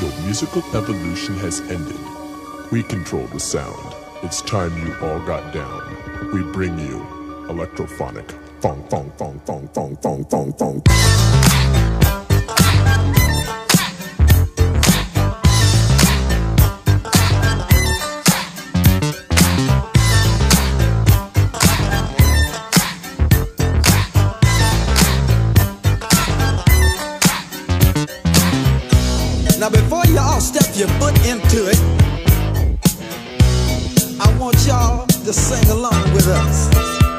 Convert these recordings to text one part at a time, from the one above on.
musical evolution has ended. We control the sound. It's time you all got down. We bring you electrophonic. Fong, fong, fong, fong, fong, fong, fong, fong. Now before y'all step your foot into it, I want y'all to sing along with us.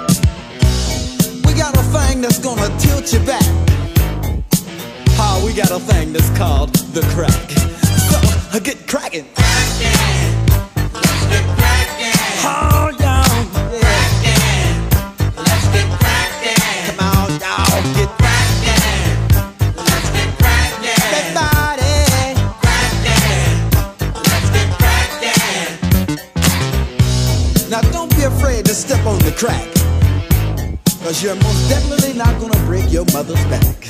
We got a thing that's gonna tilt you back. We got a thing that's called the crack. So get cracking. Let's get cracking. Oh, y'all. Cracking. Let's get cracking. Come on, y'all. Get cracking. Let's get cracking. everybody. Let's get cracking. Now don't be afraid to step on the crack, 'cause you're most definitely not gonna break your mother's back.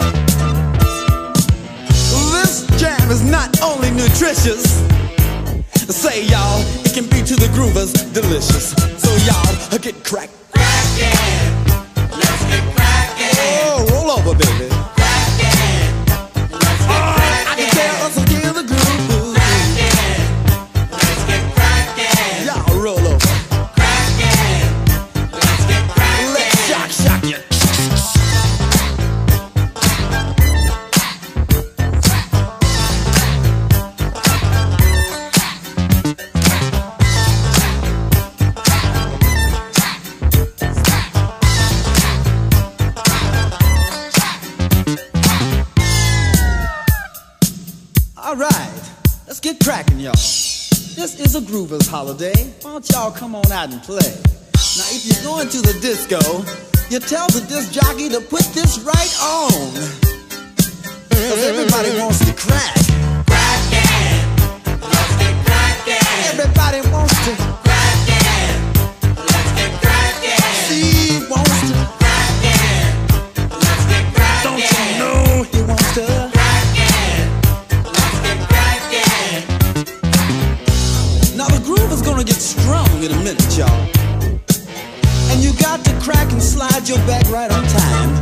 This jam is not only nutritious, say y'all, it can be to the groovers delicious. So y'all, get cracked. Cracking. Let's get cracking. Oh, roll over, baby. Cracking. Let's get cracking. I can tell us again the groove. Cracking. Let's get cracking. Y'all roll over. Cracking. Let's get cracking. Let's shock you. All right, let's get cracking, y'all. This is a Groovers holiday. Why don't y'all come on out and play? Now, if you're going to the disco, you tell the disc jockey to put this right on, 'cause everybody wants to crack. Cracking. Let's get cracking. Everybody wants to. Cracking. Let's get cracking. Steve wants to. Cracking. Let's get cracking. Don't you know he wants to? Cracking. Let's get cracking. Now the groove is gonna get strong in a minute, y'all. And you got to crack and slide your back right on time.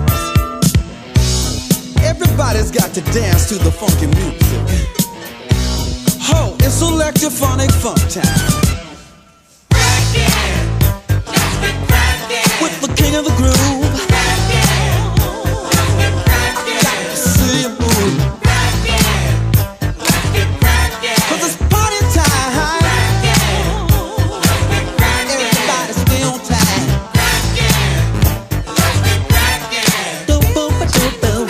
Everybody's got to dance to the funky music. Oh, it's electrophonic funk time. Cracking. Let's get cracking. With the king of the groove. Let's get cracking. See you move. Cracking. Let's get cracking. 'Cause it's party time. Everybody stay on time. Boom, boom, ba, boom, boom.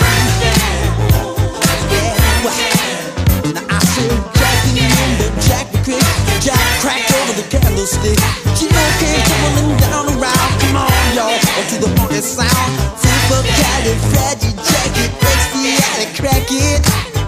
Yeah. Now I said Jack in the window, Jack the Crick, Jack cracked over the candlestick. She came tumbling down around. Come on, y'all, to the funky sound. Super califragilistic, expiatic, crack it.